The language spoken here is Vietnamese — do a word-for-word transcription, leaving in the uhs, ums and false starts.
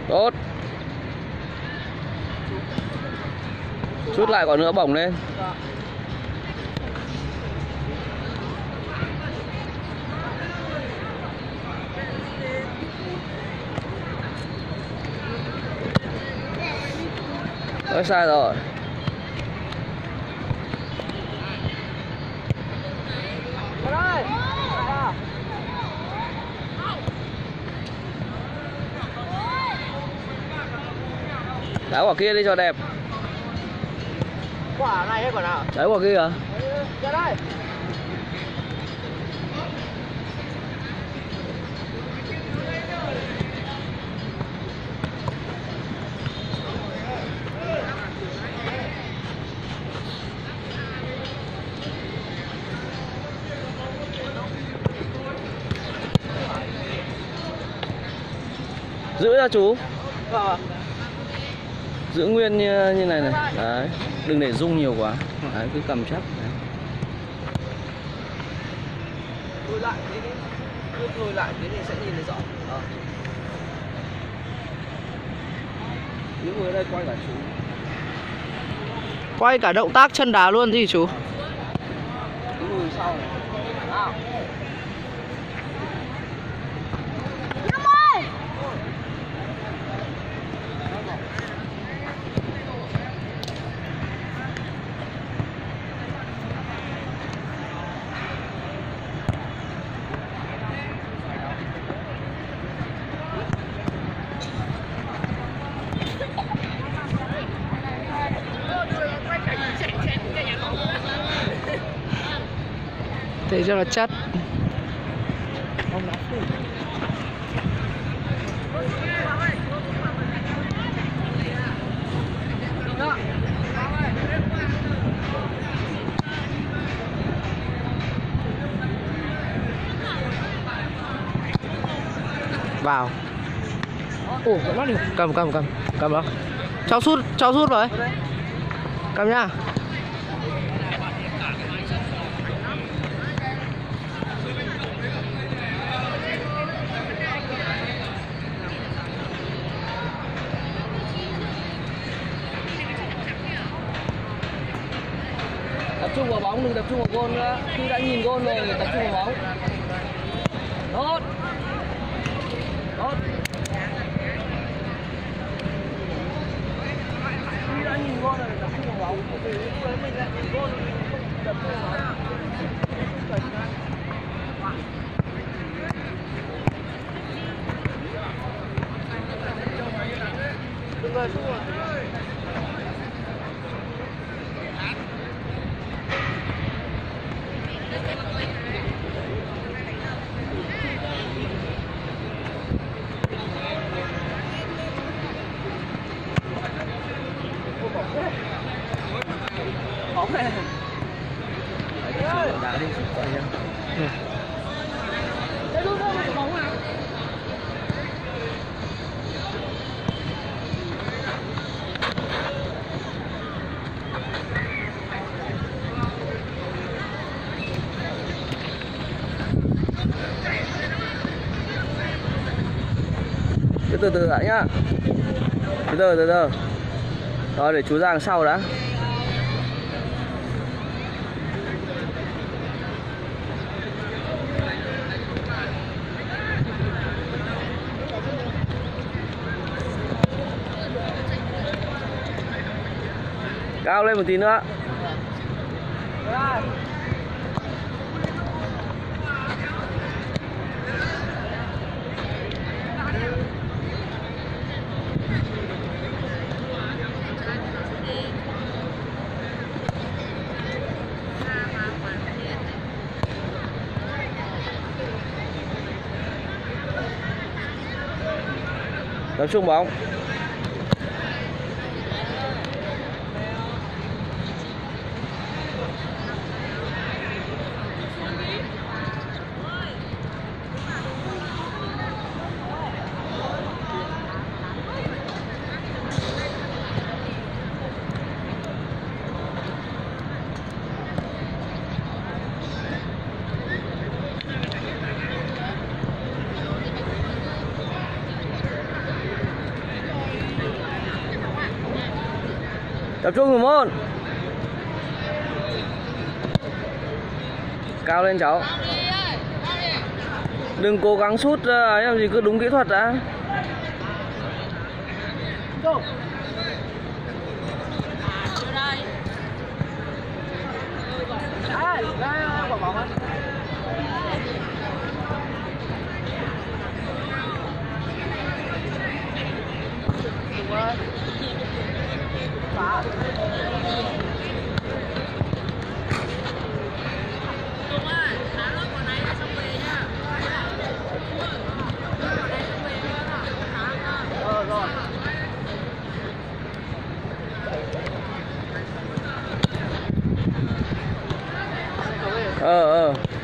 Tốt. Chút lại còn nữa, bổng lên. Ôi, sai rồi. Đá quả kia đi cho đẹp. Quả này hay quả nào? Đấy, quả kia à? Ra đây. Giữ ra chú. Vâng. Giữ nguyên như, như này này. Đấy. Đừng để rung nhiều quá. Đấy, cứ cầm chắc. Đấy. Lùi lại tí đi. Cứ lùi lại tí thì sẽ nhìn thấy rõ. À. Những người ở đây quay cả chú. Quay cả động tác chân đá luôn gì chú. Cứ lùi sau này. Nào. Thế cho nó chất. Vào. Ồ, nó đi. Cầm cầm cầm. Cầm đó. Cháu sút, cháu sút rồi. Cầm nhá. Tập trung vào bóng, đừng tập trung vào gôn nữa. Khi đã nhìn gôn rồi thì tập trung vào bóng. Tốt. Tốt. Khi đã nhìn gôn rồi thì tập trung vào bóng. Vì lúc đấy mình lại nhìn gôn thì mình không tập trung vào bóng. Đừng về xuống rồi. Bóng này. Đá đi chút coi nha. Đây luôn thôi, bóng à. Từ từ từ lại nhá. Từ từ từ từ. Rồi để chú ra đằng sau đã. Cao lên một tí nữa. Tập trung bóng. Tập trung thủ môn. Cao lên cháu. Đừng cố gắng sút ấy làm gì, cứ đúng kỹ thuật đã. Ờ ờ